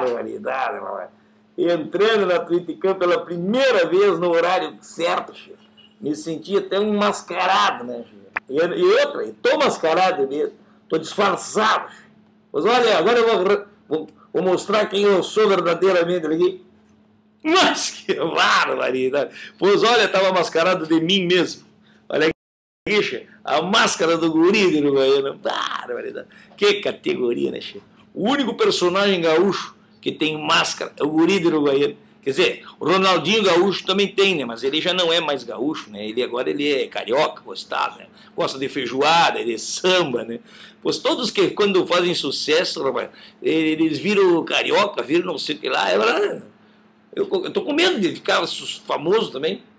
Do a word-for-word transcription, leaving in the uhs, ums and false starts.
barbaridade, rapaz. Entrando na Twitter pela primeira vez no horário certo, chefe. Me senti até um mascarado, né, chefe? E, e outra, estou mascarado mesmo, estou disfarçado. Chefe. Pois olha, agora eu vou, vou, vou mostrar quem eu sou verdadeiramente aqui. Mas que barbaridade! Pois olha, estava mascarado de mim mesmo. Olha aqui, chefe, a máscara do guri de Uruguaiana. Barbaridade! Que categoria, né, chefe? O único personagem gaúcho que tem máscara é o guri de Uruguaiana. Quer dizer, o Ronaldinho Gaúcho também tem, né? Mas ele já não é mais gaúcho, né? Ele agora ele é carioca, gostado, né? Gosta de feijoada, de samba, né? Pois todos que quando fazem sucesso, rapaz, eles viram carioca, viram não sei o que lá. Eu, eu tô com medo de ficar famoso também.